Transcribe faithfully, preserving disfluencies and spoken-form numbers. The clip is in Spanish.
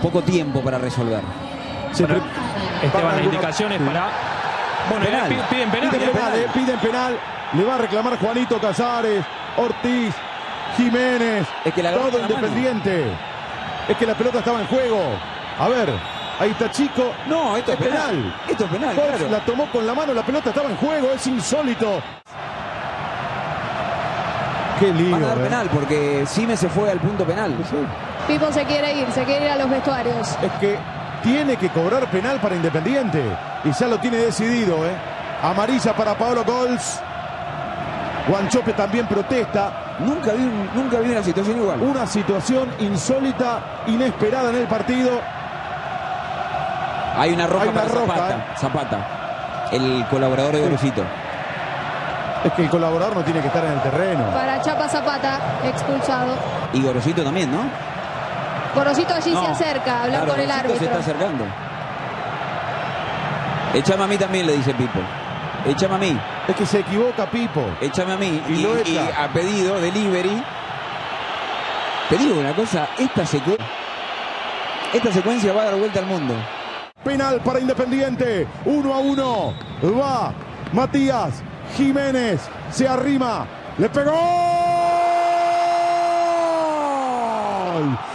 poco tiempo para resolver. Bueno, Esteban, las algunos... indicaciones para... Bueno, penal. eh, piden penal. Piden ¿eh? penal, eh, piden penal. Le va a reclamar Juanito Casares, Ortiz, Jiménez. Es que la agarró todo con la Independiente. Es que la pelota estaba en juego. A ver, ahí está Chico. No, esto es, es penal. penal. Esto es penal, Fox claro. la tomó con la mano, la pelota estaba en juego. Es insólito. Qué lío. Van a dar eh. penal porque Sime se fue al punto penal. Sí. Pipo se quiere ir, se quiere ir a los vestuarios. Es que tiene que cobrar penal para Independiente. Y ya lo tiene decidido, ¿eh? Amarilla para Paolo Gols. Guanchope también protesta. Nunca vi, un- nunca vi una situación igual. Una situación insólita, inesperada en el partido. Hay una roja Hay una para roja, Zapata. eh. Zapata, el colaborador de Gorosito. Es que el colaborador no tiene que estar en el terreno. Para Chapa Zapata, expulsado. Y Gorosito también, ¿no? Gorosito allí No, se acerca a hablar claro, con el Gorosito se árbitro. está acercando. Échame a mí también, le dice Pipo. Échame a mí, Es que se equivoca Pipo. échame a mí. Y Y, lo y echa. a pedido, delivery. Te digo una cosa, esta, secu esta secuencia va a dar vuelta al mundo. Penal para Independiente. Uno a uno. Va Matías Jiménez. Se arrima. Le pegó.